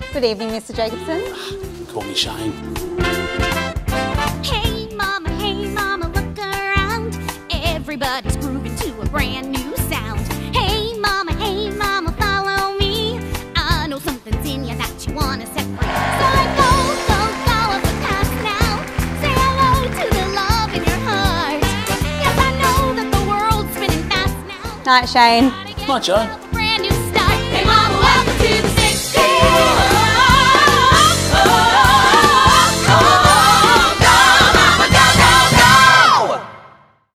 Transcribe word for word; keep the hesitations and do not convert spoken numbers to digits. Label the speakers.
Speaker 1: Good evening, Mister Jacobson.
Speaker 2: Call me Shane.
Speaker 3: Hey mama, hey mama, look around. Everybody's grooving to a brand new sound. Hey mama, hey mama, follow me. I know something's in you that you wanna set free. So let go, go, go of the past now. Say hello to the love in your heart. Yes, I know that the world's spinning fast now.
Speaker 1: Night, Shane.
Speaker 2: Night, Joe.